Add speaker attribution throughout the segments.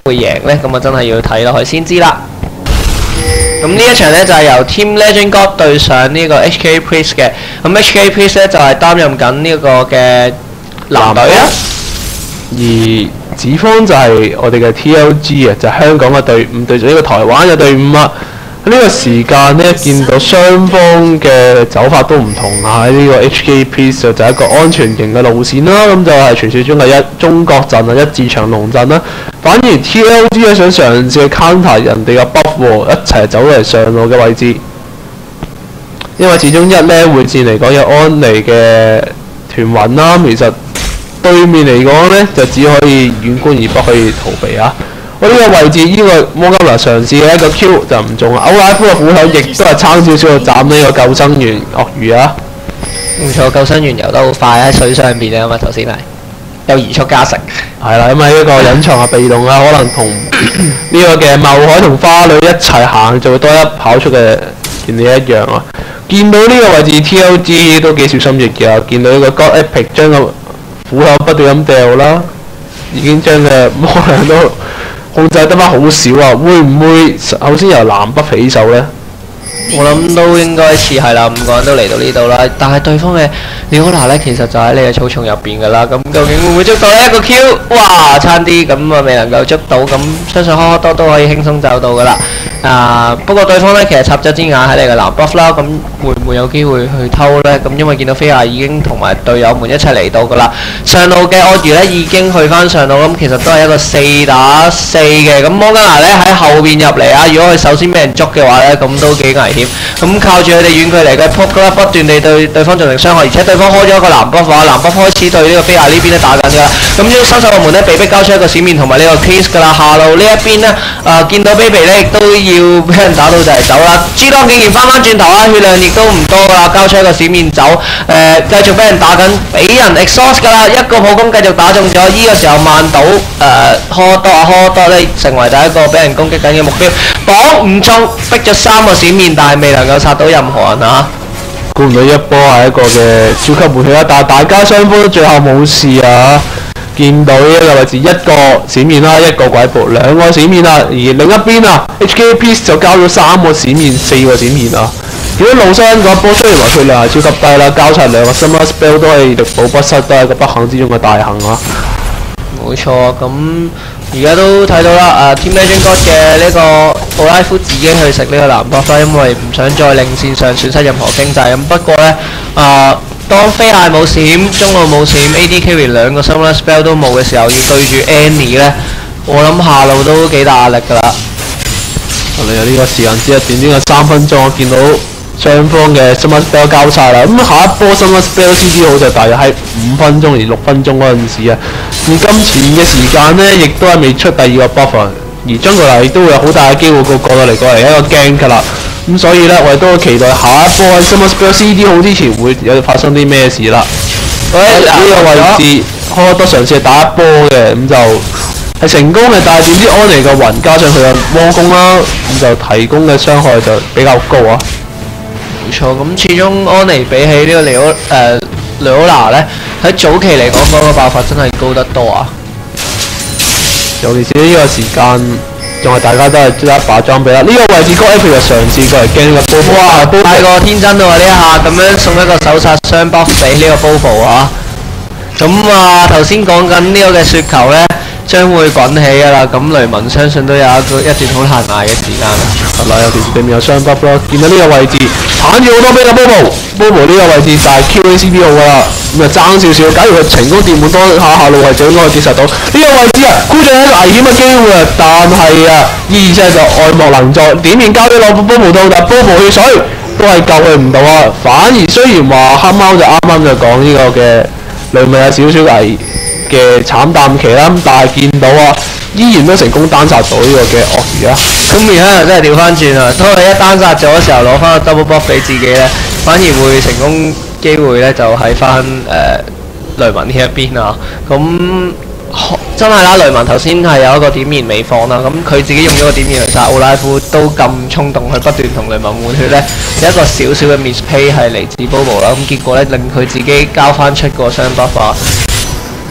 Speaker 1: 會贏呢？咁啊真係要睇落去先知啦。咁呢一場呢，就係由 Team Legend God 對上呢個 HK Priest 嘅。咁 HK Priest 呢，就係擔任緊呢個嘅藍隊啊。
Speaker 2: 而子方就係我哋嘅 TLG 啊，就係香港嘅隊伍對住呢個台灣嘅隊伍啊。喺呢個時間呢，見到雙方嘅走法都唔同啊！喺呢個 HK Priest 就係一個安全型嘅路線啦，咁就係傳説中嘅中國陣啊，一字長龍陣啦。反而 TLG 咧想嘗試去 counter 人哋嘅 buff 喎，一齊走嚟上路嘅位置。因為始終一呢會戰嚟講有安妮嘅團魂啦，其實對面嚟講呢，就只可以遠觀而不可以逃避啊！我呢個位置呢個摩金拿嘗試嘅一個 Q 就唔中啊！歐拉夫嘅虎口亦都係差少少去斬呢個救生員鱷魚啊！
Speaker 1: 冇錯，救生員游得好快喺水上邊啊嘛，頭先係有移速加成。
Speaker 2: 係啦，因為呢個隱藏嘅被動啊，可能同呢個嘅茂海同花女一齊行就會多一跑出嘅原理一樣啊！見到呢個位置 TLG 都幾小心翼翼啊！見到呢個 God Epic 將個虎口不斷咁掉啦，已經將嘅魔量都控制得翻好少啊！會唔會首先由南北起手呢？
Speaker 1: 我諗都應該似係啦，5個人都嚟到呢度啦。但係對方嘅李可娜呢，其實就喺你嘅草叢入邊㗎啦。咁究竟會唔會捉到呢一個 Q？ 哇，差啲咁啊，未能夠捉到。咁相信呵呵多都可以輕鬆走到㗎啦。不過對方呢，其實插咗支眼喺你嘅藍 buff 啦。咁會唔會有機會去偷呢？咁因為見到菲亞已經同埋隊友們一齊嚟到㗎啦。上路嘅鱷魚呢已經去翻上路，咁其實都係一個4打4嘅。咁摩根拿呢喺後邊入嚟啊！如果佢首先俾人捉嘅話呢，咁都幾危險。咁靠住佢哋遠距離嘅撲啦，不斷地對對方造成傷害，而且對方開咗一個藍 buff 啊，藍 buff 開始對呢個菲亞呢邊咧打緊㗎啦。咁呢新手個門咧被逼交出一個閃面同埋呢個 case 㗎啦。下路呢一邊咧見到 baby 咧亦都要俾人打到就係走啦。G 當竟然翻返轉頭啊，血量亦都唔多㗎啦，交出一個閃面走。繼續俾人打緊，俾人 exhaust 㗎啦，一個普攻繼續打中咗。呢個時候慢島呵多咧成為第一個俾人攻擊緊嘅目標，綁唔中，逼咗3個閃面，但係未能夠殺到任何人啊！
Speaker 2: 估唔到一波係一個嘅超級武器啦，但係大家雙方都最後冇事啊！見到呢個位置一個閃面啦，一個鬼步，兩個閃面啊，而另一邊啊 HK Priest 就交咗3個閃面、4個閃面啊！見到路西恩嗰一波雖然話血量係超級低啦，交齊2個 Summer Spell 都係力保不失，都係個不幸之中嘅大幸啊！
Speaker 1: 冇錯，咁而家都睇到啦，Team Legend God 嘅呢個奧拉夫自己去食呢個藍 buff 啦，因為唔想再令線上損失任何經濟。咁不過呢，當飛蟹冇閃、中路冇閃、AD carry 2個 Summoner Spell 都冇嘅時候，要對住 Annie 呢，我諗下路都幾大壓力㗎啦。
Speaker 2: 我哋有呢個時間只係短短嘅3分鐘，我見到雙方嘅 Summoner Spell 交晒啦。咁下一波 Summoner Spell CD 好就大約喺5分鐘而6分鐘嗰陣時啊。而今前嘅時間呢，亦都係未出第2個 buff 啊。而將過嚟都會有好大嘅機會過到嚟一個 gank 㗎啦。咁所以呢，我哋都期待下一波喺 Summoner Spell CD 好之前會有發生啲咩事啦。呢個位置開多嘗試打一波嘅，咁就係成功嘅，但係點知安妮嘅魂加上佢嘅魔攻啦，咁就提供嘅傷害就比較高啊。
Speaker 1: 冇錯，咁始終安妮比起呢個雷奧娜咧，喺早期嚟講嗰個爆發真係高得多啊！
Speaker 2: 尤其是呢個時間，仲係大家都係得一把裝備啦。呢個位置God Epic就嘗試過嚟驚個 Bobo， 哇！
Speaker 1: 太過天真啦喎！呢一下咁樣送一個手殺雙 buff 俾呢個 Bobo 啊！咁頭先講緊呢個嘅雪球咧，將會滾起㗎啦。咁雷文相信都有一段好難捱嘅時間啦。
Speaker 2: 係啦，尤其是對面有雙 buff 咯。見到呢個位置，鏟住好多俾個 Bobo 呢個位置就係 QACP 好㗎啦。咁啊爭少少，假如佢成功掂滿多下路係就應該接受到呢個位置啊，箍住一個危險嘅機會啊！但係依然真係就愛莫能助，點面交咗落 Bobo 度，但 Bobo 血水都係救佢唔到啊！反而雖然話黑貓就啱啱就講呢個嘅雷文有少少危嘅慘淡期啦，但係見到依然都成功單殺到呢個嘅鱷魚啊！
Speaker 1: 咁而家真係調翻轉啊！當佢一單殺咗嘅時候，攞翻個 double buff 俾自己咧，反而會成功機會咧就喺翻雷文呢一邊啊！咁真係啦，雷文頭先係有一個點燃未放啦，咁佢自己用咗個點燃去殺奧拉夫，都咁衝動去不斷同雷文換血咧，有一個少少嘅 mispay 係嚟自 Bobo 啦，咁結果咧令佢自己交翻出個雙 buff 啊！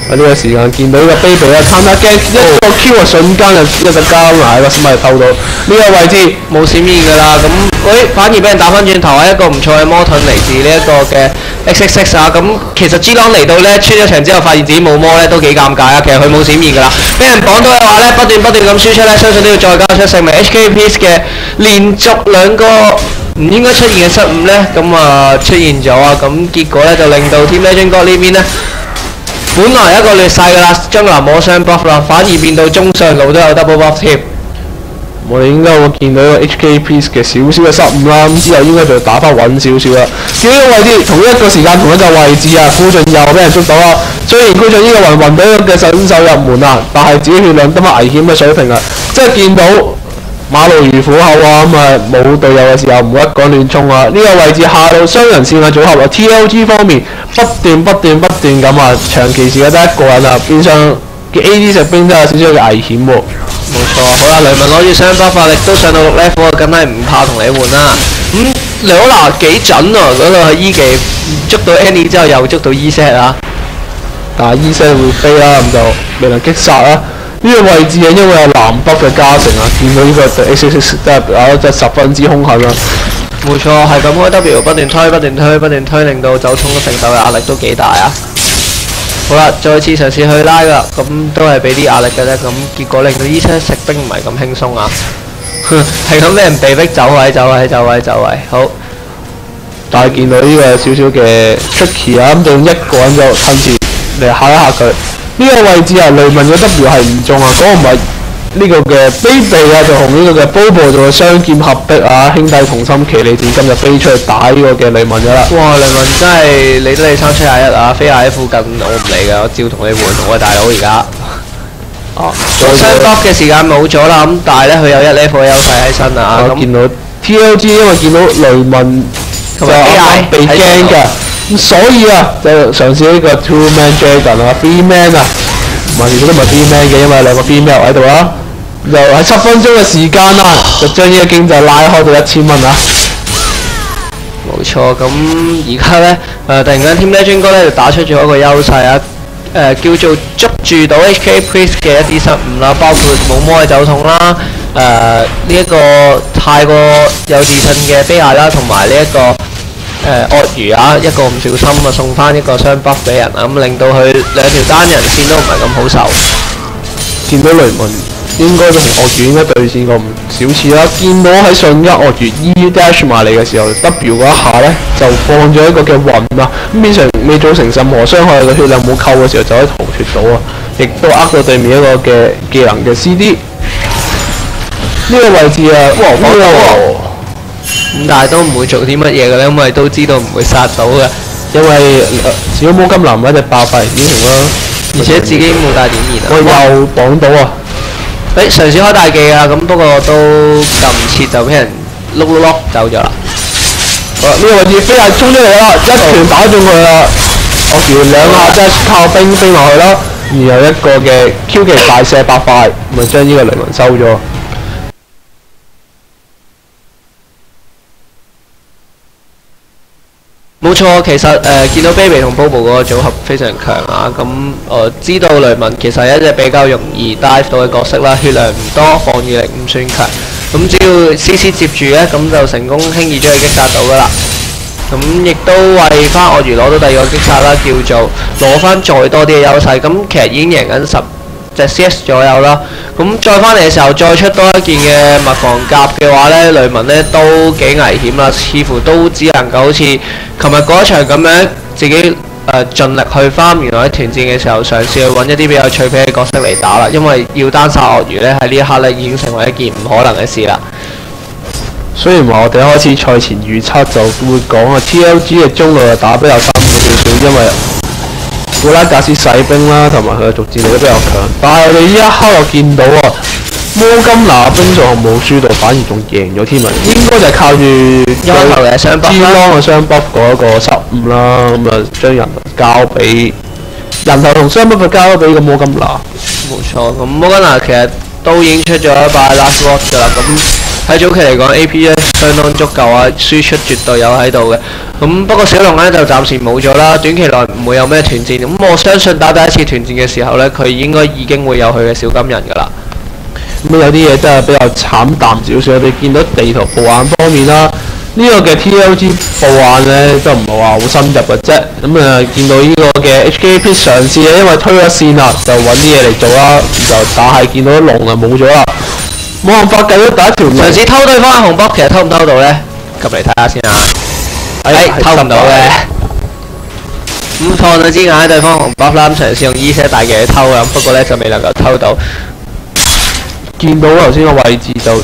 Speaker 2: 喺呢個時間見到呢個 baby 啊，探下驚一個 Q 啊，瞬間就一隻加埋喺個smite偷到呢個位置
Speaker 1: 冇閃現㗎啦。咁反而俾人打翻轉頭係一個唔錯嘅魔盾嚟自呢一個嘅 XXX 啊。咁其實 G 朗嚟到咧穿咗場之後，發現自己冇魔咧都幾尷尬啊。其實佢冇閃現㗎啦，俾人綁到嘅話咧，不斷咁輸出咧，相信都要再交出性命。HK Peace 嘅連續兩個唔應該出現嘅失誤咧，咁出現咗啊。咁結果咧就令到 Team Legend God 呢邊咧。本來一個劣勢㗎啦，將來冇雙 buff 啦，反而變到中上路都有 double buff 添。
Speaker 2: 我哋應該會見到一個 HK Peace 嘅少少嘅失誤啦，咁之後應該就打翻穩少少啦。見呢個位置同一個時間同一個位置啊，顧盡又俾人捉到啦。雖然顧盡呢個暈到嘅新手入門啊，但係自己血量得乜危險嘅水平啊，即係見到馬路如虎口啊，咁冇隊友嘅時候唔好一個亂衝啊！呢個位置下路雙人線嘅組合啊 ，TLG 方面不斷咁啊，長期時間得一個人啊，變相嘅 AD 食兵都有少少嘅危險喎。
Speaker 1: 冇錯，好啦，雷文攞住雙巴法力都上到6 level，梗係唔怕同你換啦。雷可娜幾準啊！嗰度係 E 技捉到 Annie 之後又捉到 E-set 啊，
Speaker 2: 但係 E-set 會飛啦，咁就未能擊殺啦。呢個位置啊，因為有藍北嘅加成啊，見到呢個 XXX 真係十分之兇狠啦。
Speaker 1: 冇錯，係咁開 W 不斷推，令到走衝承受嘅壓力都幾大啊！好啦，再次嘗試去拉㗎，咁都係俾啲壓力嘅啫，咁結果令到E-set食兵唔係咁輕鬆啊！係咁俾人被逼走位，好。
Speaker 2: 但係見到呢個少少嘅 tricky 啊，咁就用一個人就趁住嚟嚇一嚇佢。呢個位置啊，雷文嘅 W 係唔中啊，嗰個唔係呢個嘅 baby 啊，就同呢個嘅 Bobo 就雙劍合璧啊，兄弟同心其利斷金就飛出去打呢個嘅雷文㗎啦。
Speaker 1: 哇！雷文真係理得你3 7 1啊，飛喺附近我唔理㗎，我照同你換，我大佬而家。雙 buff 嘅時間冇咗啦，咁但係咧佢有1 level 嘅優勢喺身啊。
Speaker 2: 我見到 TLG 因為見到雷文就啱啱被驚㗎。咁所以啊，就嘗試呢個 two man dragon 啊 ，three man 啊，其實都唔係 three man 嘅，因為兩個 female 喺度啦。就喺7分鐘嘅時間啊，就將呢個經濟拉開到1000蚊啊！
Speaker 1: 冇錯，咁而家咧突然間 Team Legend God 咧就打出咗一個優勢啊！叫做捉住到 HK Priest 嘅一啲失誤啦，包括冇魔嘅走筒啦，呢一個太過有自信嘅卑亞啦，同埋呢一個鱷魚啊，一個唔小心啊送翻一個雙 buff 俾人啊，咁令到佢兩條單人線都唔係咁好受。
Speaker 2: 見到雷文應該都同鱷魚應該對戰過唔少次啦。見到喺上一鱷魚 E dash 埋嚟嘅時候 ，W 嗰一下咧就放咗一個嘅暈啊，咁變成未造成任何傷害嘅血量冇扣嘅時候就可以逃脫到啊，亦都呃到對面一個嘅技能嘅 CD。呢個位置啊，
Speaker 1: 咁但係都唔會做啲乜嘢嘅咧，因為都知道唔會殺到嘅，
Speaker 2: 因為小魔金男一隻爆發英雄啦，
Speaker 1: 而且自己冇帶點燃啊。
Speaker 2: 我又綁到啊！
Speaker 1: 嘗試開大技啊，咁不過都撳唔切就俾人碌走咗啦。
Speaker 2: 好啦，呢個位置飛係衝出嚟啦，一拳打中佢啦。我叫兩下即係靠冰飛落去啦，然後一個嘅 Q 技大射8塊，咪將呢個雷文收咗。
Speaker 1: 冇錯，其實見到 Baby 同 Bobo 嗰個組合非常強啊，咁知道雷文其實係一隻比較容易 dive 到嘅角色啦，血量唔多，防禦力唔算強，咁只要 CC 接住咧，咁就成功輕易將佢擊殺到噶啦。咁亦都為翻鱷魚攞到第二個擊殺啦，叫做攞翻再多啲嘅優勢，咁其實已經贏緊10隻 CS 左右啦。咁再翻嚟嘅時候，再出多一件嘅麥防甲嘅話咧，雷文咧都幾危險啦，似乎都只能夠好似琴日嗰一場咁樣，自己盡力去翻原來喺團戰嘅時候，嘗試去揾一啲比較脆皮嘅角色嚟打啦，因為要單殺鱷魚咧喺呢一刻咧已經成為一件唔可能嘅事啦。
Speaker 2: 雖然話我哋一開始賽前預測就會講啊 ，TLG 嘅中路就打比較辛苦少少，因為古拉格斯洗兵啦，同埋佢嘅續戰力都比較強。但係我哋呢一刻又見到啊，摩金拿兵仲冇輸到，反而仲贏咗添啊！應該就係靠住
Speaker 1: 一開頭嘅雙 buff 啦，
Speaker 2: 嘅雙 buff 嗰一個失誤啦，咁啊將人交俾人頭同雙 buff 交咗俾個摩金拿。
Speaker 1: 冇錯，咁摩金拿其實都已經出咗一把 last watch 㗎啦，咁喺早期嚟講 AP 咧相當足夠啊，輸出絕對有喺度嘅。咁不過小龍咧就暫時冇咗啦，短期內唔會有咩團戰。咁我相信打第一次團戰嘅時候咧，佢應該已經會有佢嘅小金人㗎啦。
Speaker 2: 咁有啲嘢真係比較慘淡少少，我哋見到地圖報眼方面啦，呢、個嘅 TLG 報眼咧都唔係話好深入嘅啫。咁見到呢個嘅 HKP 嘗試咧，因為推咗線啦，就揾啲嘢嚟做啦，但係見到龍就冇咗啦，冇辦法計到第一條
Speaker 1: 嘗試偷對方嘅紅波，其實偷唔偷到咧？及嚟睇下先啊！偷唔到嘅。咁放咗支眼喺對方紅波啦，嘗試用 E-set 大技去偷啊，不過咧就未能夠偷到。
Speaker 2: 見到頭先個位置就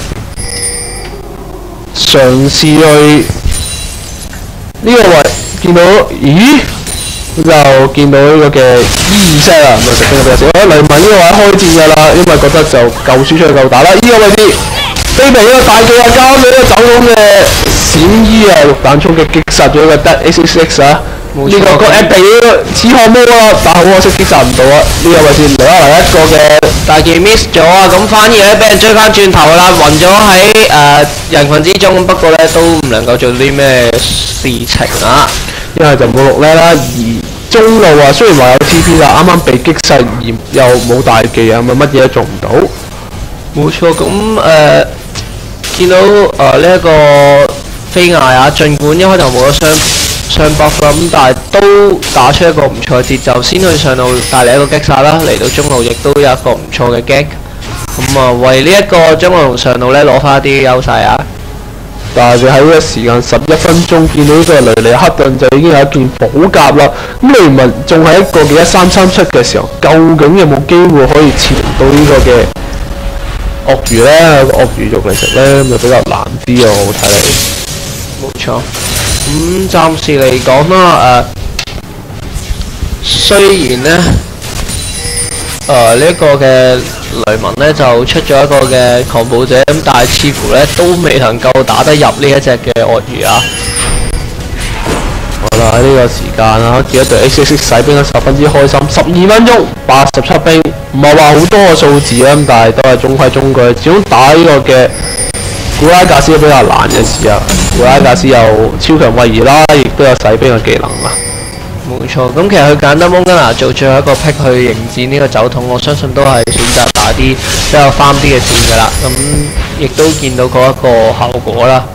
Speaker 2: 嘗試去呢個位，見到咦就見到呢個嘅 E-set 啦，咁就食得比較少。雷文呢個位開戰㗎啦，因為覺得就夠輸出去夠打啦。呢個位置飛鼻呢個大技啊，交俾呢個走佬嘅閃衣啊，肉彈衝擊擊殺咗個 Dead XXX 啊！呢個個 app 地似漢魔啦，但好可惜擊殺唔到啊！呢個位置留下嚟一個嘅
Speaker 1: 大技 miss 咗啊，咁反而咧俾人追翻轉頭啦，暈咗喺人群之中，不過咧都唔能夠做啲咩事情啊，
Speaker 2: 因為就冇落咧啦。而中路啊，雖然話有 TP 啦，啱啱被擊殺而又冇大技啊，乜嘢都做唔到。
Speaker 1: 冇錯，咁見到呢一個飛亞啊，儘管一開頭冇咗雙 buff 啦，咁但係都打出一個唔錯嘅節奏，先去上路帶嚟一個擊殺啦，嚟到中路亦都有一個唔錯嘅 gank，咁啊為呢一個中路同上路咧攞翻一啲優勢啊！
Speaker 2: 但係佢喺呢個時間11分鐘見到呢個雷利克頓就已經有一件寶甲啦，咁雷文仲係一個嘅1337嘅時候，究竟有冇機會可以潛到呢個嘅鱷魚咧？鱷魚肉嚟食咧就比較難啲啊！我睇嚟。
Speaker 1: 冇錯。咁暫時嚟講啦，雖然咧，呢一個嘅雷文咧就出咗一個嘅狂暴者，咁但係似乎咧都未能夠打得入呢一隻嘅鱷魚啊。
Speaker 2: 好啦，喺呢個時間啊，見到對 XXX 洗兵得十分之開心，12分鐘87兵，唔係話好多個數字啊，但係都係中規中矩，始終打呢個嘅。古拉格斯比較難嘅時候，古拉格斯有超強位移啦，亦都有洗兵嘅技能啦。
Speaker 1: 冇錯，咁其實佢揀得蒙根拿做最後一個 pick 去迎戰呢個酒桶，我相信都係選擇打啲比較翻啲嘅戰㗎啦。咁亦都見到嗰一個效果啦。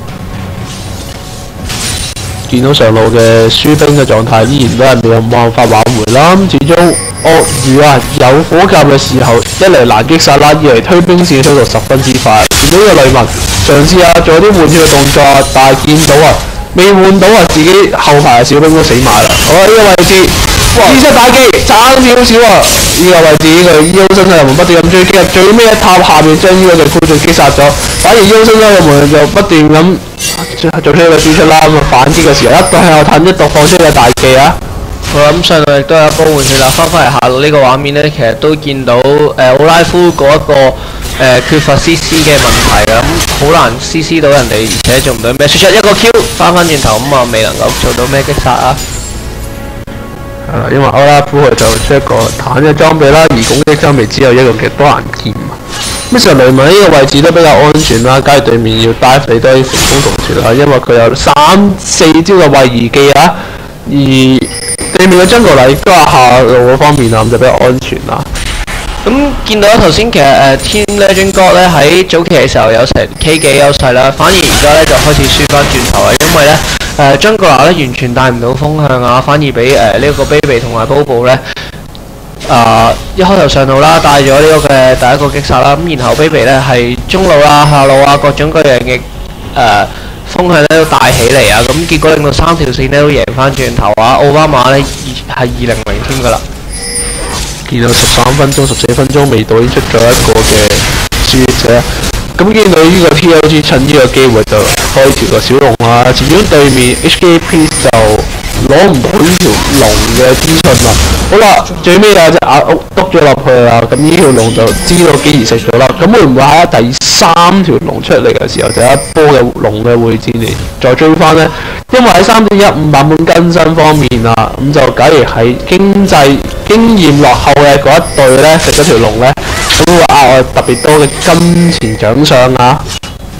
Speaker 2: 見到上路嘅輸兵嘅狀態依然都係未有辦法挽回啦。咁始終鱷魚啊有火甲嘅時候，一嚟難擊殺啦，二嚟推兵線速度十分之快。見到呢個雷文嘗試下做啲換血嘅動作，但係見到啊未換到啊自己後排嘅小兵都死埋啦。好啦，呢個位置E-set大技爭少少啊！呢個位置呢個 E.O 身上入門不斷咁追擊，最尾一塔下面將呢個嘅酷盡擊殺咗，反而 E.O 身上入門就不斷咁做出一個輸出啦。咁啊反擊嘅時候，一度向後褪，一度放出嘅大技啊！
Speaker 1: 我諗上路亦都有一波換血啦，翻返嚟下路呢個畫面呢，其實都見到奧拉夫嗰一個缺乏 CC 嘅問題啦，咁好難 CC 到人哋，而且做唔到咩，輸出一個 Q 翻轉頭咁啊，未能夠做到咩擊殺啊！
Speaker 2: 係啦，因為奧拉夫佢就出一個坦嘅裝備啦，而攻擊裝備只有一個嘅多蘭劍啊。咁時候雷文呢個位置都比較安全啦，假如對面要 dive 你都可以成功同處啦，因為佢有3-4招嘅位移技啊，而對面嘅張國禮都係下路嗰方面啊，咁就比較安全啦。
Speaker 1: 咁見到頭先其實Team Legend God 咧喺早期嘅時候有成 K 幾優勢啦，反而而家咧就開始輸翻轉頭啦，因為咧張國禮咧完全帶唔到風向啊，反而俾呢一個 Baby 同埋 Bobo 咧一開頭上路啦，帶咗呢個嘅第一個擊殺啦，咁然後 Baby 咧係中路啊、下路啊各種各樣嘅風向咧都帶起嚟啊，咁結果令到3條線咧都贏翻轉頭啊，奧巴馬咧係200添㗎啦。
Speaker 2: 見到13分鐘、14分鐘未到已經出咗一個嘅輸者，咁見到呢個 TLG 趁呢個機會就開條個小龍啊，始終對面 HKP 就攞唔到呢條龍嘅資訊啦。好啦，最尾啊隻牙屋篤咗落去啦，咁呢條龍就知道幾時食咗啦。咁會唔會喺第3條龍出嚟嘅時候就有一波嘅龍嘅會戰嚟再追翻呢？因為喺3.15版本更新方面啊，咁就假如喺經驗落後嘅嗰一隊咧食咗條龍咧，咁會額外特別多嘅金錢獎賞啊！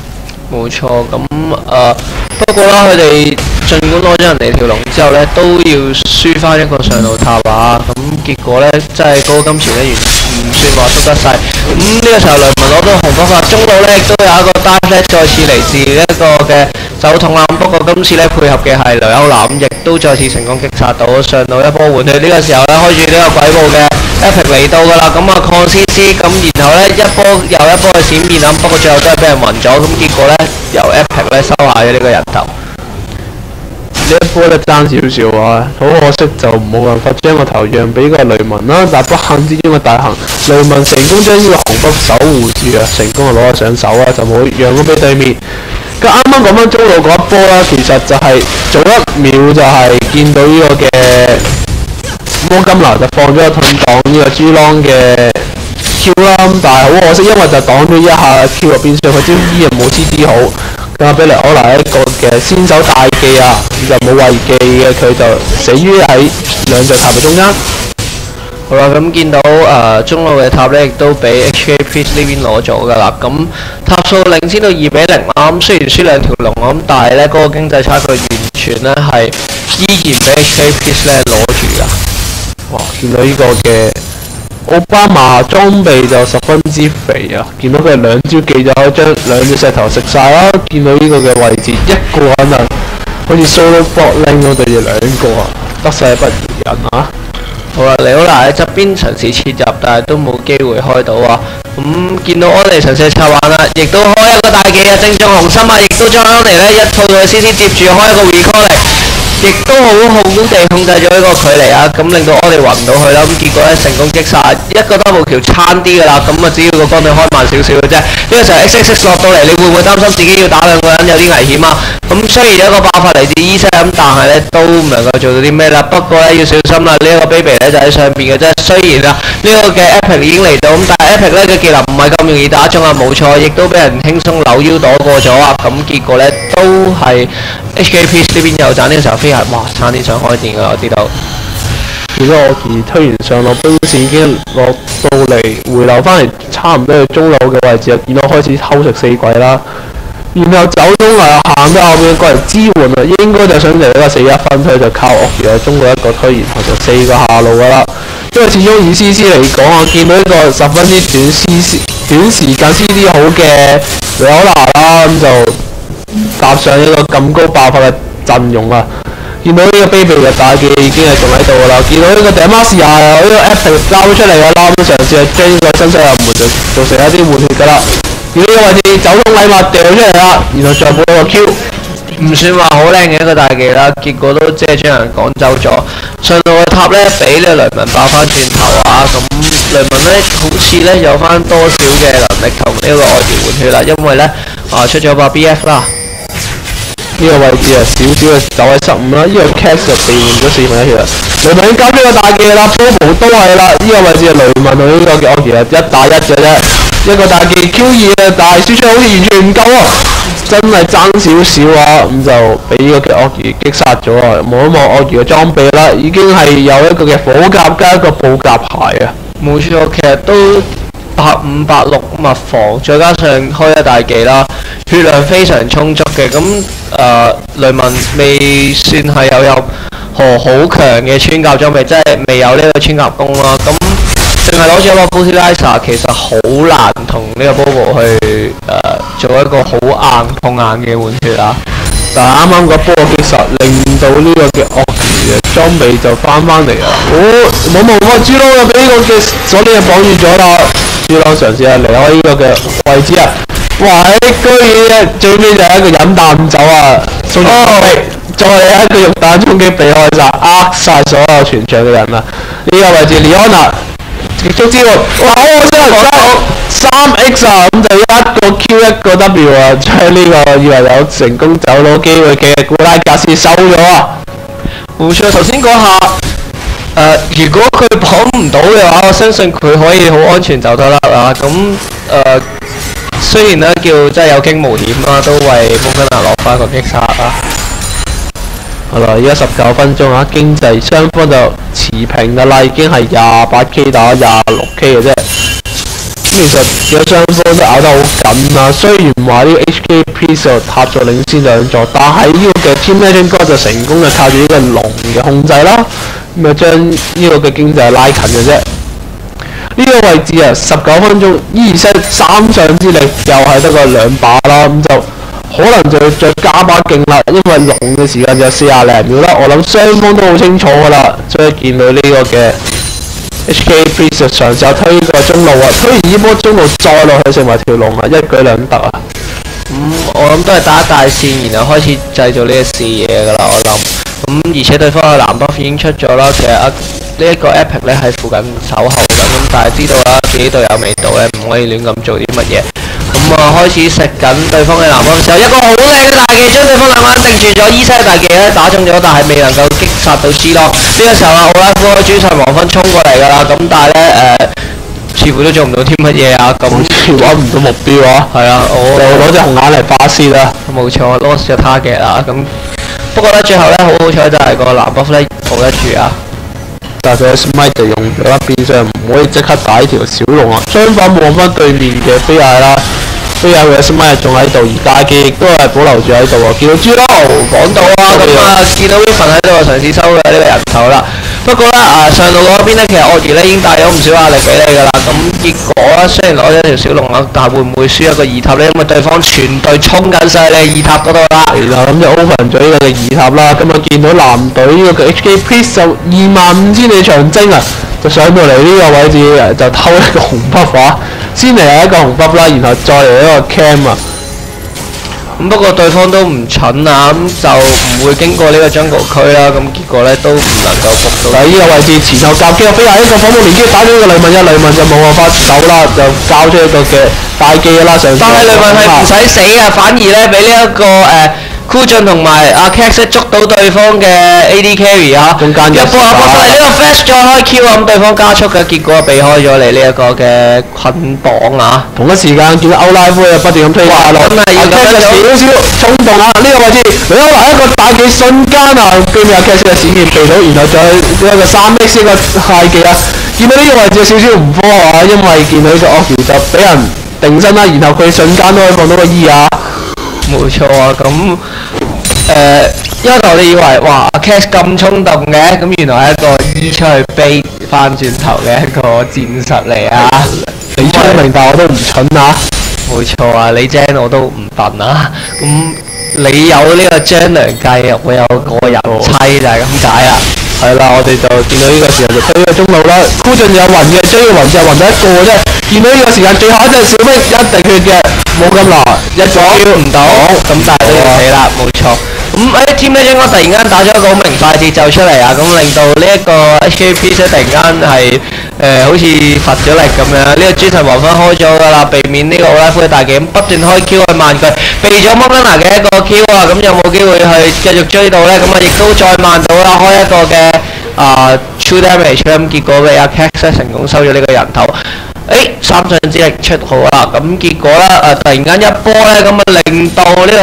Speaker 1: 冇錯，咁不過啦，佢哋儘管攞咗人哋條龍之後咧，都要輸翻一個上路塔啊！咁結果咧，真係嗰個金錢咧，唔算話縮得晒。咁呢個時候，雷文攞到紅方法，中路咧亦都有一個單咧，再次嚟自一個嘅手痛啦。不過今次咧配合嘅係雷歐南，亦都再次成功擊殺到上路一波換血。呢個時候咧，開住呢個鬼步嘅 Epic 嚟到㗎啦。咁啊抗 CC，咁然後咧一波又一波嘅閃電啊！不過最後都係俾人暈咗。咁結果咧，由 Epic 咧收下咗呢個人頭。
Speaker 2: 呢一波咧爭少少啊，好可惜就冇辦法將個頭讓俾個雷文啦。但不幸之中嘅大幸，雷文成功將呢個紅筆守護住啊，成功就攞咗上手啊，就冇讓咗俾對面。咁啱啱講翻中路嗰一波啦，其實就係早一秒就係見到呢個嘅摩金拿就放咗個盾擋呢個豬啷嘅 Q 啦，但係好可惜，因為就擋咗一下 Q 入邊上，佢招 E 又冇 CD 好。咁啊，俾雷歐拿一個嘅先手大技啊，就冇畏技嘅，佢就死於喺兩隻塔嘅中間。
Speaker 1: 好啦，咁見到中路嘅塔咧，亦都俾 HK Priest 呢邊攞咗㗎啦。咁塔數領先到2-0啦。咁雖然輸兩條龍咁，但係咧嗰個經濟差距完全咧係依然俾 HK Priest 咧攞住㗎。
Speaker 2: 哇！見到呢個嘅奧巴馬裝備就十分之肥啊！見到佢係兩招技就可以將兩隻石頭食晒啦。見到呢個嘅位置一個可能好似 solo bot 拎咗對住兩個啊，得勢不饒人啊！
Speaker 1: 好啦，雷歐拿喺側邊嘗試切入，但係都冇機會開到啊！咁見到安妮嘗試插玩啦，亦都開一個大技啊，正中紅心啊，亦都將安妮咧一套到 CC 接住開一個 recall 嚟。亦都好好地控制咗呢個距離啊，咁令到我哋暈唔到佢啦。咁結果咧成功擊殺一個 double 橋差啲㗎啦。咁啊，只要個光隊開慢少少嘅啫。呢個時候 XXX 落到嚟，你會唔會擔心自己要打兩個人有啲危險啊？咁雖然有一個爆發嚟自 E 7咁，但係咧都唔能夠做到啲咩啦。不過咧要小心啦，呢一個 baby 咧就喺上邊嘅啫。雖然啊呢個嘅 Epic 已經嚟到，咁但係 Epic 咧嘅技能唔係咁容易打中啊，冇錯，亦都俾人輕鬆扭腰躲過咗啊。咁結果咧都係 HK Priest 呢邊有賺，呢個時候飛係哇差啲想開電㗎，我知道。
Speaker 2: 如果我而推完上路兵線已經落到嚟，回流翻嚟差唔多去中路嘅位置，就見到開始偷食四鬼啦。然後走中嚟行到後面過嚟支援啊，應該就想嚟一個4-1分推，就靠鱷魚喺中路一個推，然後就4個下路㗎啦。因為始終以 CC 嚟講，我見到一個十分之短時間 CD 好嘅雷歐拿啦，咁就搭上一個咁高爆發嘅陣容啊！見到呢個 baby 嘅大技已經係仲喺度㗎啦，見到呢個 Demacia 呢個 Epic 交出嚟㗎啦，咁嘗試係將呢個新西入門就造成一啲換血㗎啦。見到呢個位置走通禮物掉出嚟啦，然後再補一個 Q，
Speaker 1: 唔算話好靚嘅一個大技啦，結果都即係將人趕走咗。上路嘅塔咧俾呢個雷文爆翻轉頭啊！咁雷文咧好似咧有翻多少嘅能力同呢個外援換血啦，因為咧出咗把 BF 啦。
Speaker 2: 呢個位置啊，少少嘅走位失誤啦，呢個 Cass 就被換咗4分1血啦。雷文已經交出個大技啦 ，Bobo 都係啦，呢個位置係雷文同呢個嘅我其實1打1嘅啫，一個大技 Q2啊，但係輸出好似完全唔夠啊，真係爭少少啊，咁就俾呢個嘅鱷魚擊殺咗啊！望一望鱷魚嘅裝備啦，已經係有一個嘅火甲加一個布甲鞋啊。
Speaker 1: 冇錯，其實都85、86密防，再加上開一大技啦，血量非常充足嘅。咁雷文未算係有任何好強嘅穿甲裝備，即係未有呢個穿甲弓啦。咁淨係攞住一個 Brutalizer， 其實好難同呢個 Bobo 去做一個好硬碰硬嘅換血啊！
Speaker 2: 但係啱啱個波擊殺令到呢個嘅鱷魚嘅裝備就翻嚟啊！冇望過豬窿就俾呢個嘅鎖鏈就綁住咗啦。豬窿嘗試係離開呢個嘅位置啊！哇！居然最尾就係一個飲啖酒啊！衝擊再係一個肉彈衝擊避開晒，呃晒所有全場嘅人啊！呢個位置 Leona 極速支援，哇！我真係講到3X 啊，咁就一個 Q 一個 W 啊，將呢個以為有成功走佬機會嘅古拉格斯收咗啊！
Speaker 1: 冇錯，頭先嗰下如果佢綁唔到嘅話，我相信佢可以好安全走得甩啊！咁雖然咧叫真係有驚無險啦，都為摩根拿攞翻個擊殺啦。
Speaker 2: 好啦，而家19分鐘啊，經濟雙方就持平㗎啦，已經係28K 打26K 嘅啫。 其實而家雙方都咬得好緊啊！雖然話呢個 HK Priest 就塔座領先2座，但係呢個嘅 Team Legend God 就成功就靠住呢個龍嘅控制啦，咁啊將呢個嘅經濟拉近嘅啫。呢個位置啊，19分鐘，2set 3上之力，又係得個2把啦，咁就可能就要再加把勁啦，因為龍嘅時間就40零秒啦。我諗雙方都好清楚噶啦，所以見到呢個嘅 HK Priest 嘗試推個中路啊，推完呢波中路再落去成為條龍啊，一舉兩得啊！
Speaker 1: 我諗都係打大線，然後開始製造呢個視野㗎啦，我諗。而且對方嘅藍 buff 已經出咗啦，其實呢一個 Epic 咧喺附近守候緊，但係知道啦自己隊友未到咧，唔可以亂咁做啲乜嘢。開始食緊對方嘅藍 buff 時候，一個好靚嘅大技將對方兩眼定住咗，E7大技咧打中咗，但係未能夠擊殺到 G 咯。呢個時候奧拉夫主神黃昏衝過嚟㗎啦，咁但係咧似乎都做唔到啲乜嘢啊！咁
Speaker 2: 揾唔到目標啊！
Speaker 1: 係啊，我
Speaker 2: 就攞隻紅眼嚟巴斯啦。
Speaker 1: 冇錯 ，lost 咗 target 啦。咁不過咧，最後咧好彩就係個藍 buff 咧保得住啊！
Speaker 2: 但係佢嘅 smite 就用咗啦，變相唔可以即刻打呢條小龍啊。相反望翻對面嘅飛亞啦，飛亞佢嘅 smite 仲喺度，而家嘅亦都係保留住喺度喎。見到豬咯，講到啊，咁
Speaker 1: 見到 Riven 喺度嘗試收嘅呢個人頭啦。不過咧上路嗰邊咧，其實鱷魚咧已經帶咗唔少壓力俾你㗎啦。咁結果咧，雖然攞咗條小龍啊，但係會唔會輸一個2塔咧？因為對方全隊衝緊上嚟2塔嗰度啦。
Speaker 2: 係啦，咁就 open 咗呢個嘅2塔啦。咁啊見到藍隊呢個嘅 HK Priest 就25000里長征啊，就上到嚟呢個位置就偷一個紅 buff 啊，先嚟係一個紅 buff 啦，然後再嚟一個 cam 啊。
Speaker 1: 不過對方都唔蠢啊，咁就唔會經過呢個 jungle 區啦，咁結果咧都唔能夠撲到。
Speaker 2: 喺呢個位置前後夾擊啊，飛下一個火舞連擊打咗呢個雷文，雷文就冇辦法走啦，就交出一個嘅大技啦上。
Speaker 1: 但係雷文係唔使死啊，反而咧俾呢一個酷進同埋阿 Cax 捉到對方嘅 AD carry 啊，
Speaker 2: 中間嘅
Speaker 1: 一波嚟呢個 flash 再開 Q 啊，咁對方加速嘅結果避開咗你呢一個嘅捆綁啊。
Speaker 2: 同一時間見到歐拉夫又不斷咁推下落，
Speaker 1: 真係要咁樣
Speaker 2: 少少衝動啊！呢個位置雷歐拿一個大技瞬間啊，居然阿 Cax 嘅閃現避到，然後再一個3x 一個太技啊！見到呢個位置有少少唔科學啊，因為見到呢個鱷魚就俾人定身啦，然後佢瞬間都可以放到個 E 啊！
Speaker 1: 冇錯啊，咁一開頭你以為哇阿 Cax 咁衝動嘅，咁原來係一個 E 出去飛翻轉頭嘅一個戰術嚟啊！
Speaker 2: 你聰明，但我都唔蠢啊！
Speaker 1: 冇錯啊，你精我都唔笨啊！咁你有呢個張良計，我有個人妻就係咁解啦。
Speaker 2: 係啦，我哋就見到呢個時候就推個中路啦，酷進有暈嘅，追個暈就暈咗一個啫。見到呢個時間，最後一隻小兵一滴血嘅，冇咁難，一個 Q 唔到，
Speaker 1: 咁但係都要死啦，冇錯。咁Team Legend 突然間打咗一個好明快節奏出嚟啊，咁令到呢一個 HK Priest 突然間係好似罰咗力咁樣。呢個主神黃昏開咗㗎啦，避免呢個奧拉夫嘅大技，咁不斷開 Q 去慢佢，避咗Morgana嘅一個 Q 啊，咁有冇機會去繼續追到呢？咁亦都再慢到啦，開一個嘅true damage，咁結果俾阿 Cax 成功收咗呢個人頭。3上之力出好啦，咁結果咧突然間一波咧，咁令到呢個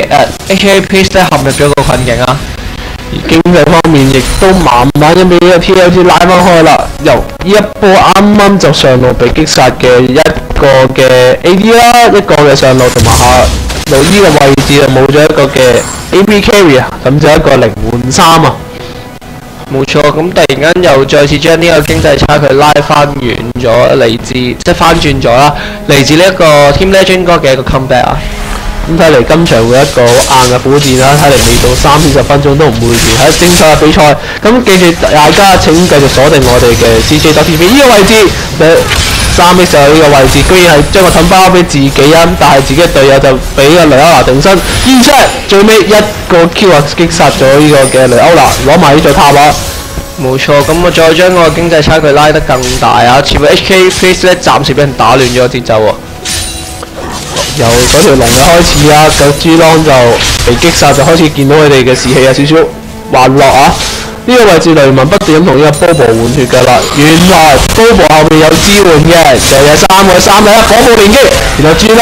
Speaker 1: HK Priest 陷入咗個困境啊！
Speaker 2: 而經濟方面亦都慢慢咁俾呢個 TLG 拉翻開啦，由呢一波啱啱就上路被擊殺嘅一個嘅 AD 啦，一個嘅上路同埋下路呢個位置就冇咗一個嘅 AP carry 啊，甚至一個0換3啊！
Speaker 1: 冇錯，咁突然間又再次將呢個經濟差距拉翻遠咗，嚟自即係翻轉咗啦，嚟自呢一個 Team Legend 嘅一個 comeback 啊！
Speaker 2: 咁睇嚟今場會一個好硬嘅苦戰啦，睇嚟未到30分鐘都唔會完喺精彩嘅比賽。咁記住大家請繼續鎖定我哋嘅 CJ.TV 呢個位置，3x 就呢個位置，居然係將個盾包俾自己啊！但係自己嘅隊友就俾個雷歐拿定身，E7最尾一個 Q 啊擊殺咗呢個嘅雷歐拿，攞埋呢座塔啊！
Speaker 1: 冇錯，咁我再將個經濟差距拉得更大啊！似乎 HK Priest 咧暫時俾人打亂咗節奏喎。
Speaker 2: 由嗰條龍嘅開始啊，個 G-Long 就被擊殺，就開始見到佢哋嘅士氣有少少滑落啊！呢個位置雷文不斷咁同呢個 Bobo 換血㗎啦，原來 Bobo 後面有支援嘅，就有3個3-1火舞連擊，然後 G-Long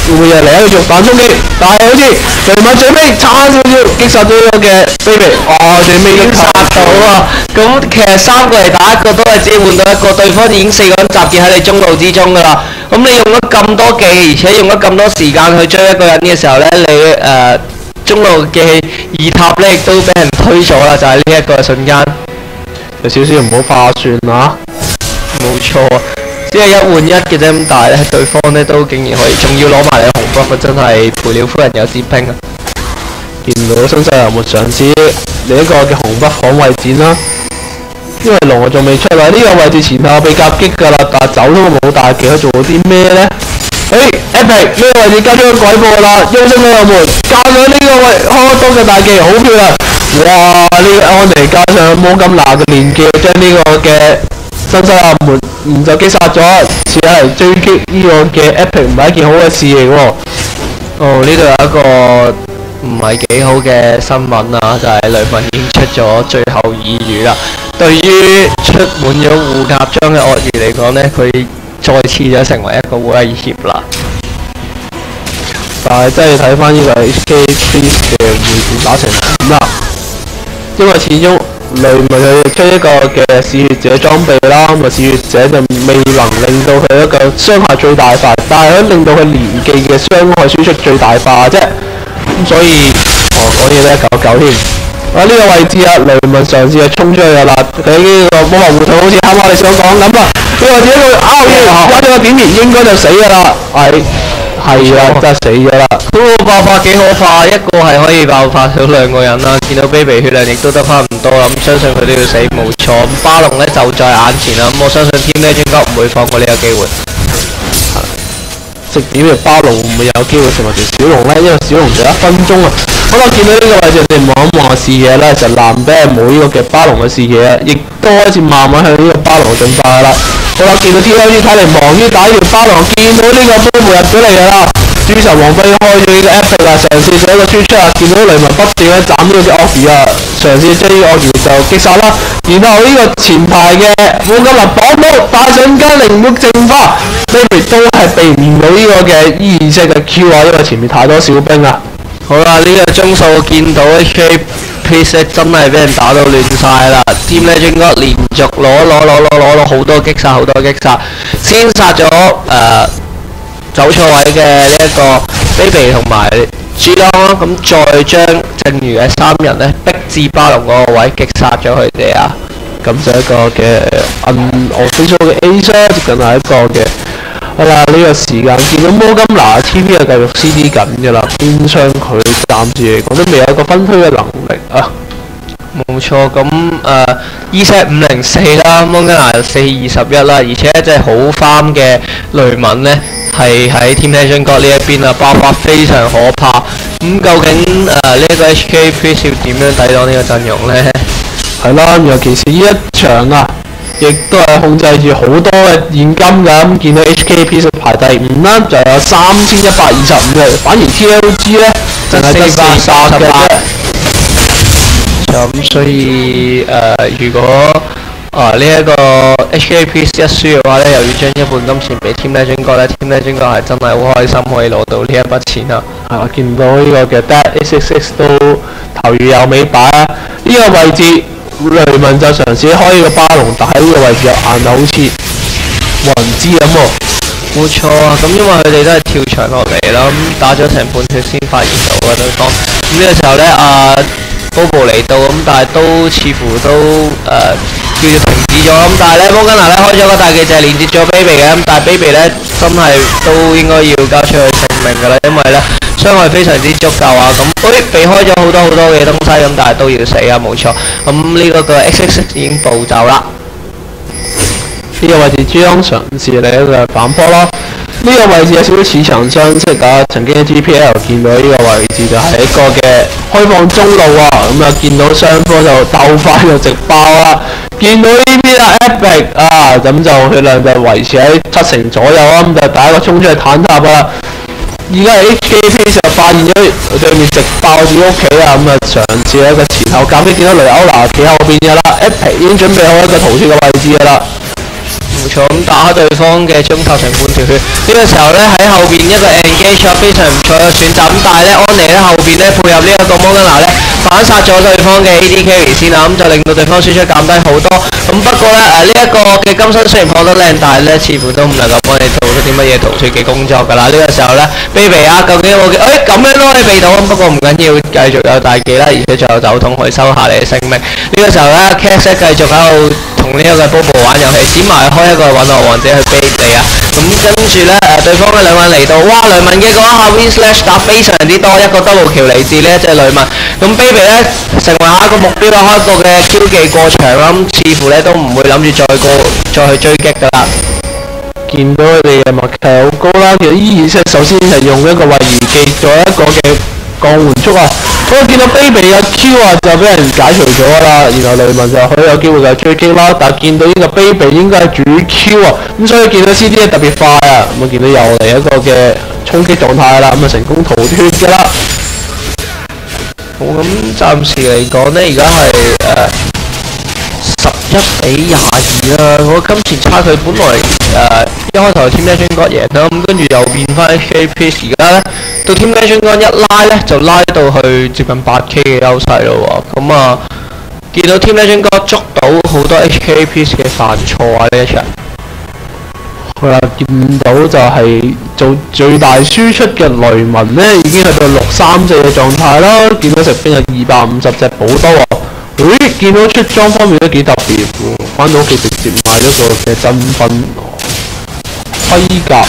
Speaker 2: 會唔會又嚟一個續彈衝擊？但係好似雷文最尾差少少擊殺咗呢個嘅 baby， 最尾已經
Speaker 1: 殺到啊！咁其實3個嚟打1個都係只換到1個，對方已經4個人集結喺你中路之中㗎啦。咁你用咗咁多技，而且用咗咁多時間去追一個人嘅時候呢，你中路嘅2塔呢亦都俾人推咗啦，就係呢一個瞬間。
Speaker 2: 有少少唔好化算啊！
Speaker 1: 冇錯，只係1換1嘅啫，咁但係咧對方咧都竟然可以，仲要攞埋你紅筆，真係賠了夫人有折兵啊！
Speaker 2: 見到新西蘭沒嘗試另一個嘅紅筆防衛戰啦，因為龍仲未出嚟，呢個位置前頭被夾擊㗎啦，但係走都冇大技，可以做到啲咩呢？Epic 呢個位置加咗個鬼步啦，優勝兩門，加上呢個位開多嘅大技，好漂亮！哇！呢個安妮加上摩金娜嘅連技，將呢個嘅新西蘭門就擊殺咗，似係追擊呢個嘅 Epic 唔係一件好嘅事嚟喎。
Speaker 1: 哦，呢度有一個唔係幾好嘅新聞啊，就係雷文已經出咗最後2語啦。對於出滿咗護甲裝嘅鱷魚嚟講呢，佢再次咗成為一個威脅啦。
Speaker 2: 但係真係睇翻呢個 HK Priest 嘅會戰打成點啦，因為始終雷文佢出一個嘅嗜血者裝備啦，咁啊嗜血者就未能令到佢一個傷害最大化，但係可以令到佢連技嘅傷害輸出最大化啫。咁所以講嘢都199添。呢個位置啊，雷文嘗試係衝出去㗎啦，佢呢個魔法護盾好似啱啱你所講咁啊，呢個位置一個加咗個點燃應該就死㗎啦，係啊，真係死咗啦！
Speaker 1: 嗰個爆發幾可怕，一個係可以爆發到2個人啦。見到 baby 血量亦都得翻唔多啦，咁相信佢都要死冇錯。咁巴龍呢就在眼前啦，咁我相信 Team Legend 應該唔會放過呢個機會。
Speaker 2: 食點嘅巴龍會唔會有機會成為條小龍呢？因為小龍仲有1分鐘啊！好啦，見到呢個位置，我哋望一望視野咧，就藍俾人冇呢個嘅巴龍嘅視野，亦都開始慢慢向呢個巴龍進化啦。好啦，見到 TLG 睇嚟忙於打呢條巴龍，見到呢個波梅入咗嚟㗎啦。主神王妃開咗呢個 Epic 啦，嘗試做一個輸出啊！見到雷文不斷咧斬呢個嘅鱷魚啊，嘗試將呢個鱷魚就擊殺啦。然後呢個前排嘅冇金能綁到，但係瞬間靈活淨化 ，Baby 都係避唔到呢個嘅2式嘅 Q 啊，因為前面太多小兵啦。
Speaker 1: 好啦，呢個鐘數見到 HK Priest 真係俾人打到亂晒啦。Team Legend 應該連續攞好多擊殺，先殺咗走錯位嘅呢一個 Baby 同埋 G 啦，咁再將剩餘嘅3人呢逼至巴龍嗰個位擊殺咗佢哋啊！
Speaker 2: 咁就一個嘅unofficial嘅 A 啦，接近係一個嘅。好啦，呢個時間見到摩金拿 TP 係繼續 CD 緊㗎啦，變相佢暫時嚟講都未有一個分推嘅能力啊。
Speaker 1: 冇錯，咁E-set 504啦，摩根拿421啦，而且即係好 farm 嘅雷文呢，係喺 Team Legend 呢一邊啊，爆發非常可怕。咁究竟呢一個 HK Priest 要點樣抵擋呢個陣容呢？
Speaker 2: 係啦，尤其是呢一場啊，亦都係控制住好多嘅現金㗎。咁見到 HK Priest 排第5啦，就有3125嘅，反而 TLG 呢，淨係得430嘅啫。
Speaker 1: 咁所以如果呢一個 HK Priest 一輸嘅話呢，又要將一半金錢俾 Team Legend 呢 Team Legend 係真係好開心可以攞到呢一筆錢啊！
Speaker 2: 係啊，見到呢個嘅 Dead866 都頭如有尾擺啊！呢個位置雷文就嘗試開呢個巴龍，但喺呢個位置又硬到好似冇人知咁喎。
Speaker 1: 冇錯啊，咁因為佢哋都係跳牆落嚟啦，咁打咗成半血先發現到嘅對方。咁呢個時候呢Bobo 嚟到咁，但係都似乎都叫做停止咗咁，但係咧摩根拿咧開咗個大技就係連接咗 Baby 嘅，咁但係 Baby 咧真係都應該要交出去性命㗎啦，因為咧傷害非常之足夠啊，咁避開咗好多嘅東西咁，但係都要死啊，冇錯。咁呢個嘅 XX 已經暴走啦。
Speaker 2: 呢個位置將嘗試嚟一個反波啦。呢個位置有少少似曾相識啊！曾經喺 GPL 見到呢個位置就係一個嘅開放中路啊，咁啊見到雙方就鬥快就直爆啦。見到呢邊啊 Epic 啊，咁就血量就維持喺70%左右啊，咁就第一個衝出去坦塔啦。而家係 HKP 就發現咗對面直爆自己屋企啊，咁啊嘗試一個前後夾擊，見到雷歐娜企後邊嘅啦 ，Epic 已經準備好一個逃脫嘅位置嘅啦。
Speaker 1: 冇錯，咁打開對方嘅中塔成半條血。呢個時候咧喺後邊一個 engage 非常唔錯嘅選擇，咁但係咧安妮咧後邊咧配合呢一個摩根拿咧反殺咗對方嘅 AD carry 先啦，咁就令到對方輸出減低好多。咁不過咧呢一個嘅金身雖然破得靚，但係咧似乎都唔能夠幫你做到啲乜嘢逃脫嘅工作㗎啦。呢個時候咧 baby 啊，究竟有冇咁樣都可以避到，不過唔緊要，繼續有大技啦，而且仲有酒桶可以收下你嘅性命。呢個時候咧 Cass 繼續喺度同呢一個 Bobo 玩遊戲，展埋開一個隕落王者去 bait 你啊！咁跟住咧對方嘅兩位嚟到，哇！雷文嘅嗰一下 Win Slash 打非常之多，一個 double 橋嚟自呢一隻雷文。咁 Baby 咧成為下一個目標啦，開一個嘅 Q 技過場啦，咁似乎咧都唔會諗住再去追擊㗎啦。
Speaker 2: 見到佢哋嘅默契好高啦，其實依然首先係用一個位移技做一個嘅降緩速啊！我見到 Baby 嘅 Q 啊就俾人解除咗啦，然後雷文就好有機會嘅追擊啦，但係見到呢個 Baby 應該係主 Q 啊，咁所以見到 CD 特別快啊，咁啊見到又嚟一個嘅衝擊狀態啦，咁啊成功逃脫㗎啦。
Speaker 1: 好，咁暫時嚟講呢，而家係11-22啦。我金錢差距本來一開頭 Team Legend God 贏啦，咁跟住又變翻 HK Priest， 而家呢，到 Team Legend God 一拉呢，就拉到去接近 8K 嘅優勢咯喎。咁啊，見到 Team Legend God 捉到好多 HK Priest 嘅犯錯啊！呢一場
Speaker 2: 係啦，見到就係做最大輸出嘅雷文呢，已經去到634嘅狀態啦。見到食兵有250隻寶刀啊！見到出裝方面都幾特別喎，翻到屋企直接買咗個嘅真分盔甲，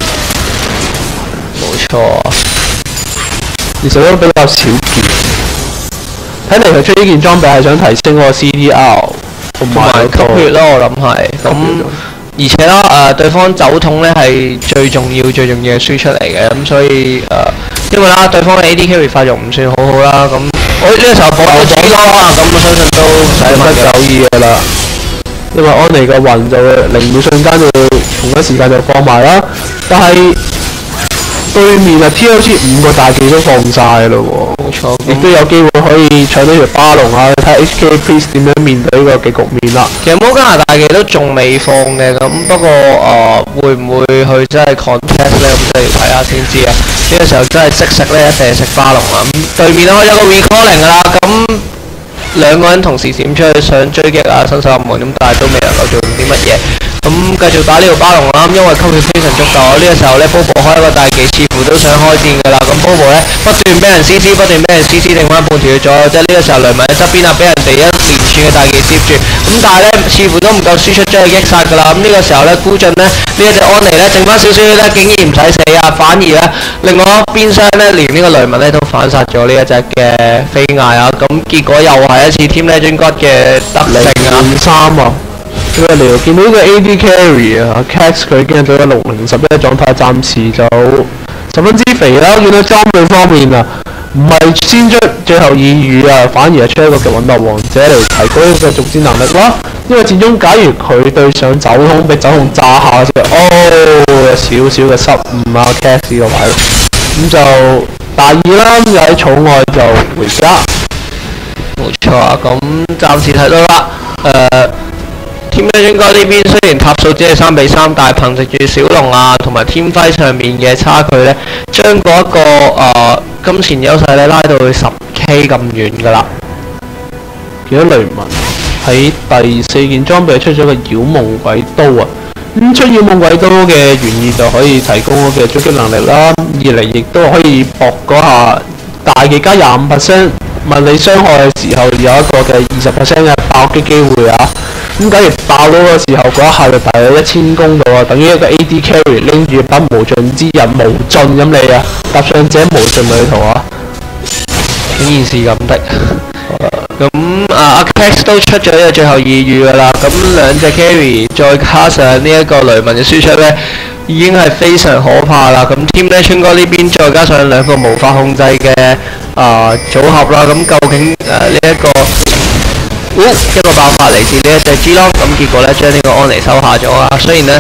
Speaker 1: 冇錯，
Speaker 2: 其實都比較少見。睇嚟佢出呢件裝備係想提升個 CDR 同埋
Speaker 1: 吸血咯，我諗係咁。而且啦，對方酒桶咧係最重要嘅輸出嚟嘅，咁所以因為啦，對方嘅 AD carry 發育唔算好好啦，咁我呢個時候補到幾多啊？咁我相信都唔使問嘅
Speaker 2: 9-2㗎啦，因為安妮嘅雲就會0秒瞬間就會同一時間就放埋啦，但係對面啊 TLG 5個大技都放晒咯喎，
Speaker 1: 冇錯，
Speaker 2: 亦都有機會可以搶到條巴龍啊！睇下 HK Priest 點樣面對呢個嘅局面啦。
Speaker 1: 其實摩加拿大技都仲未放嘅，咁不過會唔會去真係 contest 咧？咁就要睇下先知啊！呢個時候真係識食咧，一定係食巴龍啊！咁對面開咗個 recalling 㗎啦，咁兩個人同時閃出去想追擊啊，伸手入門咁，但係都未能夠做啲乜嘢。咁繼續打呢條巴龍啦，因為吸血非常足夠。呢個時候咧 ，Bobo 開一個大技，似乎都想開戰㗎啦。咁 Bobo 咧不斷俾人 CC， 不斷俾人 CC， 剩翻半條左右。即係呢個時候，雷文喺側邊啊，俾人哋一連串嘅大技接住。咁但係咧，似乎都唔夠輸出將佢擊殺㗎啦。咁呢個時候咧，孤進咧呢一隻安妮咧，剩翻少少咧，竟然唔使死啊，反而咧另外一邊廂咧，連呢個雷文咧都反殺咗呢一隻嘅飛艾啊。咁結果又係一次 Team Legend God 嘅得勝啊
Speaker 2: ！3啊！咁啊嚟見到呢個 AD carry 啊 ，Cax 佢已經做咗6-11狀態，暫時就十分之肥啦。見到裝備方面啊，唔係先出最後2羽啊，反而係出一個嘅隕落王者嚟提高呢個續戰能力啦。因為始終假如佢對上酒桶，俾酒桶炸下先，有少少嘅失誤啊 ，Cax 呢個位，咁就大意啦，咁就喺草外就回家。
Speaker 1: 冇錯啊，咁暫時睇到啦，Team Legend God 呢邊雖然塔數只係3-3，但係憑藉住小龍啊同埋天輝上面嘅差距咧，將嗰一個金錢優勢咧拉到去10K 咁遠㗎啦。
Speaker 2: 見到雷文喺第4件裝備出咗個妖夢鬼刀啊！咁出妖夢鬼刀嘅原意就可以提高我嘅追擊能力啦，二嚟亦都可以搏嗰下大技加25%。物理傷害嘅時候有一個嘅20% 嘅爆擊機會啊！咁假如爆到嘅時候嗰一下就大約1000攻度啊，等於一個 AD carry 拎住把無盡之刃無盡咁你啊，踏上這無盡旅途啊！
Speaker 1: 竟然是咁的。咁阿 Cax 都出咗呢個最後2羽㗎啦，咁兩隻 carry 再加上呢一個雷文嘅輸出咧，已經係非常可怕啦。咁 Team Legend God 呢邊再加上兩個無法控制嘅組合啦，咁究竟呢一個一個爆發嚟自呢一隻 G 咯，咁結果咧將呢個安妮收下咗啊。雖然咧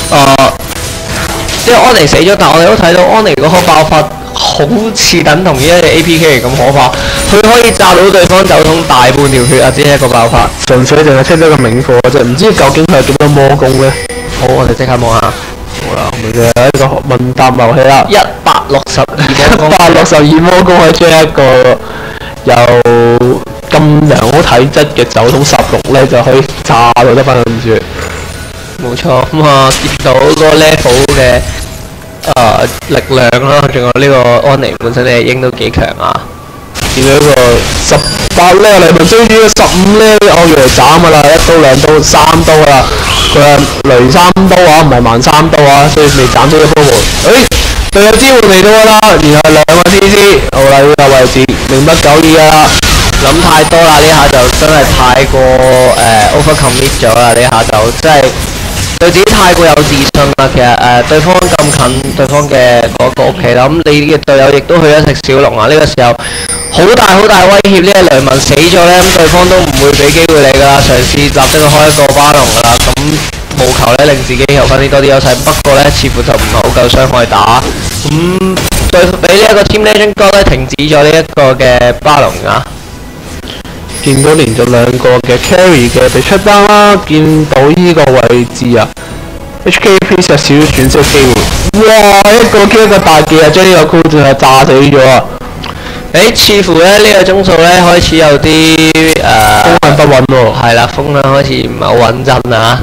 Speaker 1: 因為安妮死咗，但我哋都睇到安妮嗰個爆發好似等同於一隻 APK 咁可怕，佢可以炸到對方酒桶大半條血啊！只係一個爆發，
Speaker 2: 純粹淨係出咗個冥火啫，唔知究竟佢有幾多魔功咧？
Speaker 1: 好，我哋即刻望下。
Speaker 2: 好啦，我哋嘅一個問答遊戲啦。
Speaker 1: 162
Speaker 2: 魔攻可以將一個有咁良好體質嘅酒桶16咧，就可以炸到得翻咁住。
Speaker 1: 冇錯，咁啊見到嗰個 level 嘅力量啦，仲有呢個安妮本身嘅鷹都幾強啊！
Speaker 2: 見到一個18咧，黎文追住個15咧，我以為斬噶啦，1刀2刀3刀啦，佢係雷3刀啊，唔係慢3刀啊，所以未斬到一波喎。隊友支援嚟到啦，然後2個 TC， 好啦，呢個位置0不92啦。
Speaker 1: 諗太多啦，呢下就真係太過overcommit 咗啦，呢下就真係對自己太過有自信啦。其實對方咁近對方嘅嗰個屋企啦，咁你嘅隊友亦都去咗食小龍啊，呢個時候好大威脅，呢個雷文死咗呢，咁對方都唔會俾機會你㗎啦，嘗試立即去開一個巴龍㗎啦，咁務求呢令自己有翻啲多啲優勢，不過呢似乎就唔係好夠傷害打，咁對俾呢一個 Team Legend God 呢停止咗呢一個嘅巴龍啊。
Speaker 2: 見到連續2個嘅 carry 嘅被出單啦，見到呢個位置啊 ，HKP 有少少轉色機會，哇！一個 Q 一個大技啊，將呢個 Cool 係炸死咗啊！
Speaker 1: 似乎咧呢個鐘數咧開始有啲
Speaker 2: 風向不穩喎。
Speaker 1: 係啦，風向開始唔係好穩陣啊！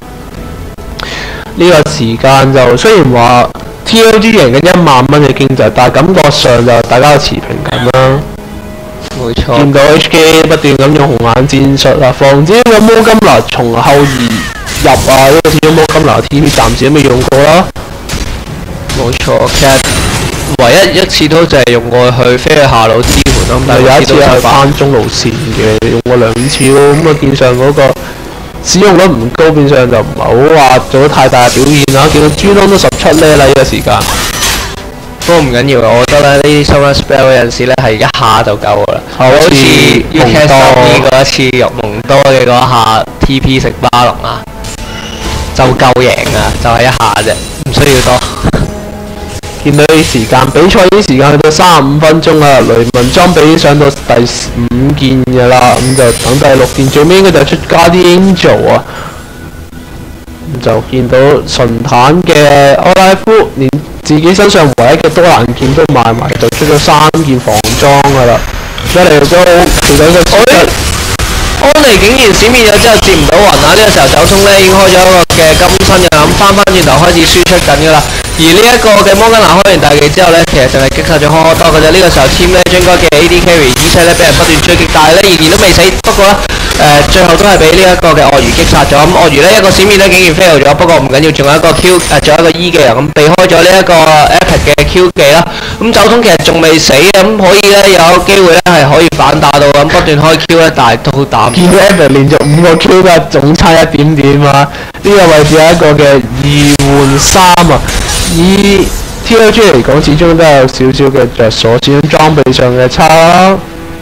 Speaker 2: 呢個時間就雖然話 TLG 贏緊1萬蚊嘅經濟，但係感覺上就大家都持平緊啦。
Speaker 1: 冇錯。
Speaker 2: 見到 HK 不斷咁用紅眼戰術啊，防止呢個魔金拿從後移入啊！呢個始終魔金拿 TP 暫時都未用過啦。
Speaker 1: 冇錯，其實唯一次都就係用過去飛去下路支援咯，但係
Speaker 2: 有一次係翻中路線嘅，用過2次咯。咁啊，見上嗰個使用率唔高，變相就唔係好話做咗太大嘅表現啦。見到朱東都17呢啦，呢個時間。
Speaker 1: 不過唔緊要，我覺得呢啲 Summer Spell 嗰陣時咧係一下就夠㗎啦。好似 UKSW 嗰一次入蒙多嘅嗰一下 TP 食巴龍啊，就夠贏啊，就係一下啫，唔需要多。
Speaker 2: 見到啲時間，比賽啲時間去到35分鐘啦，雷文裝備上到第5件㗎啦，咁就等第6件，最尾應該就出加啲 Angel 啊。咁就見到純坦嘅奧拉夫，連自己身上唯一嘅多蘭劍都賣埋，就出咗3件防裝㗎啦。一嚟都其實佢
Speaker 1: 安妮竟然閃現咗之後接唔到雲啊！呢個時候走衝咧已經開咗一個嘅金身嘅，咁翻轉頭開始輸出緊㗎啦。而呢一個嘅摩根拿開完大技之後咧，其實淨係擊殺咗呵多嘅啫。呢個時候 Team Legend 嘅 AD carry 而且咧俾人不斷追擊，但係咧仍然都未死。不過咧最後都係俾呢一個嘅鱷魚擊殺咗。咁鱷魚咧一個閃現咧竟然 fail 咗，不過唔緊要，仲有一個 Q 仲有一個 E 技能咁避開咗呢一個 Epic 嘅 Q 技啦。咁走通其實仲未死嘅，咁可以咧有機會咧係可以反打到咁不斷開 Q 咧，但係都打唔到。
Speaker 2: 見到 Epic 連續5個 Q 嘅總差一點點啊！呢個位置有一個嘅2換3啊！以 TLG 嚟講，始終都有少少嘅着數，始終裝備上嘅差啦，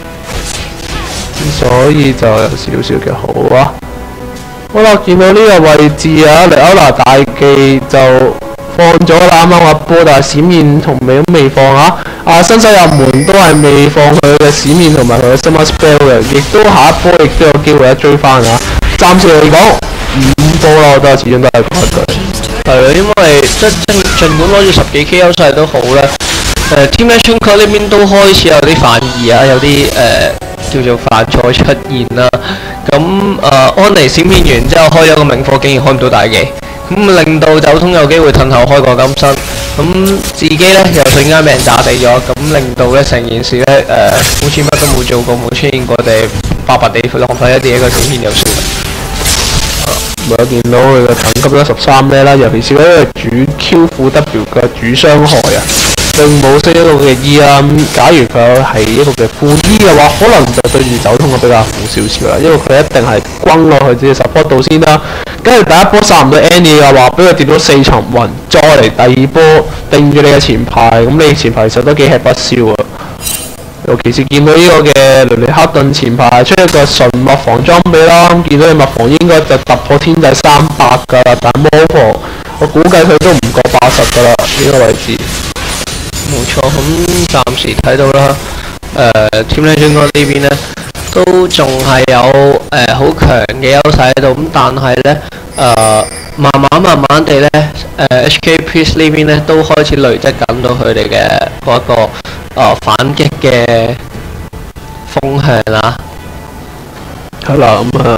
Speaker 2: 所以就有少少嘅好啊。好啦，見到呢個位置啊，尼歐拿大技就放咗啦，啱啱話波，但係閃現同尾都未放啊。新手入門都係未放佢嘅閃現同埋佢嘅 Summer Spell 嘅，亦都下一波亦都有機會一追翻啊。暫時嚟講5波啦，我覺得始終都係講一句。
Speaker 1: 係啊，因為儘管攞住10幾 K 優勢都好啦。Team Legend 呢邊都開始有啲反義啊，有啲叫做犯錯出現啦。咁安妮閃現完之後開咗個明火，竟然開唔到大技，咁令到走通有機會褪後開個金身，咁自己咧又瞬間俾人炸死咗，咁令到咧成件事咧好似乜都冇做過，冇出現過，地白白地浪費一啲一個閃現就算啦。
Speaker 2: 我見到佢嘅等級咧13咩啦，尤其是嗰個主 Q 負 W 嘅主傷害啊，並冇識一個嘅 E 啦。假如佢係一個嘅負 E 嘅話，可能就對住走通嘅比較好少少啦，因為佢一定係轟落去自己 support 度先啦。跟住第一波殺唔到 Annie 嘅話，俾佢跌到4層雲，再嚟第2波定住你嘅前排，咁你前排其實都幾吃不消啊。尤其是見到呢個嘅雷尼克頓前排出一個純麥防裝備啦，咁見到你麥防應該就突破天際300㗎啦，但魔防我估計佢都唔過80㗎啦呢個位置。
Speaker 1: 冇錯，咁暫時睇到啦，Team Legend 呢邊咧都仲係有好強嘅優勢喺度，咁但係咧慢慢地咧HK Priest 呢邊咧都開始累積緊到佢哋嘅嗰一個反擊嘅風向啦。
Speaker 2: 係啦，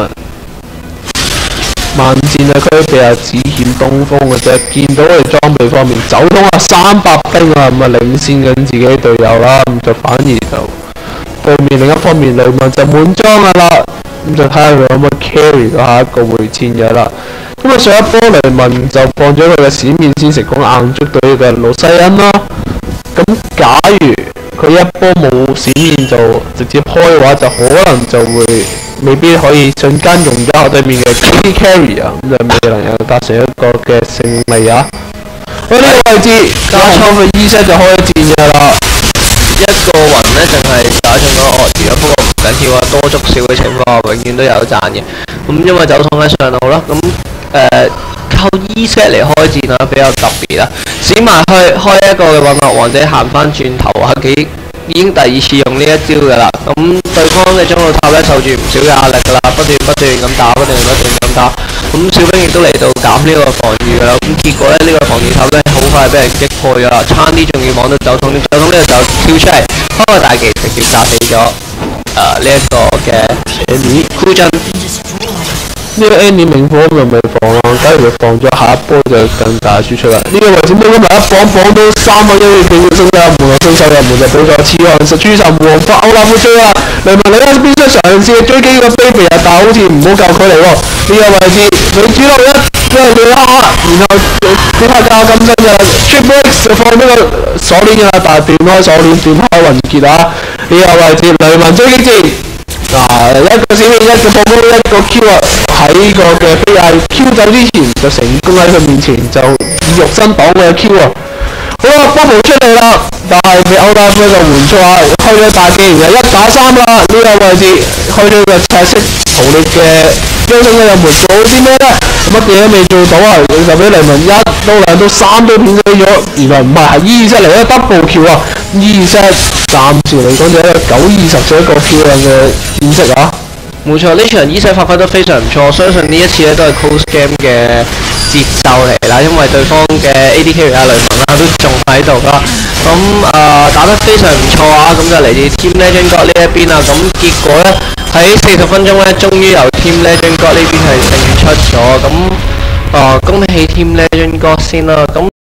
Speaker 2: 慢戰啊，佢哋啊只欠東風嘅啫。見到佢哋裝備方面，走通啊300兵啊，領先緊自己隊友啦，咁就反而就對面另一方面雷文就滿裝噶啦，咁就睇下佢可唔可以 carry 到下一個回戰嘅啦。咁上一波雷文就放咗佢嘅閃面先成功硬捉到呢個盧西恩啦。咁假如佢一波冇閃面就直接開嘅話，就可能就會未必可以瞬間融入對面嘅 KD carry 啊，咁就未能夠達成一個嘅勝利啊。喺呢個位置加倉嘅 E set就開戰嘅啦。
Speaker 1: 一個雲咧淨係打中咗鱷魚啊，不過唔緊要啊，多足少嘅情況下永遠都有賺嘅。咁因為走統喺上路啦，咁靠 E set 嚟開戰啊，比較特別啦。閃埋去開一個嘅混合王者行翻轉頭啊，已經第2次用呢一招㗎啦。咁對方嘅中路塔咧受住唔少嘅壓力㗎啦，不斷咁打，不斷咁打。咁小兵亦都嚟到減呢個防禦㗎啦。咁結果咧呢個防禦塔咧好快俾人擊破咗啦，差啲仲要望到走統呢個就跳出嚟開個大技，直接炸死咗呢一個嘅 Annie 酷陣。
Speaker 2: 呢個 Annie 明火就未放啦，假如佢放咗下一波就更大輸出啦。呢個位置冇咁嚟一綁到3個1嘅技術升入門，升手入門就俾咗次汗實諸神王法歐拉夫追啦。雷文你一邊出嘗試追擊個 baby 啊，但好似唔好夠距離喎。呢個位置女主路一係佢然後點下教咁新嘅 Triple X 就放呢個鎖鏈㗎啦，但係斷開鎖鏈，斷開雲結啊。呢個位置雷文追擊戰。一個閃面，一個放高，一個 Q 啊！喺個嘅飛艾 Q 走之前就成功喺佢面前就以肉身擋佢嘅 Q 啊！好啦，Bubble 出嚟啦，但係俾歐達夫就援助啊，開咗大技，然後1打3啦！呢個位置開咗個赤色豪烈嘅優勝嘅入門，做啲咩咧？乜嘢都未做到啊！就俾雷文1到2到3都片死咗，原來唔係係E set嚟嘅 double Q 啊！E set 暫時嚟講就一個9-20一個漂亮嘅演繹啊！
Speaker 1: 冇錯，呢場 E set 發揮得非常唔錯，相信呢一次咧都係 close game 嘅節奏嚟啦，因為對方嘅 AD carry 雷文啦都仲喺度啦，咁打得非常唔錯啊！咁就嚟自 Team Legend God 呢一邊啊，咁結果咧喺40分鐘咧，終於由 Team Legend God 呢邊係勝出咗，咁恭喜 Team Legend God 先啦，咁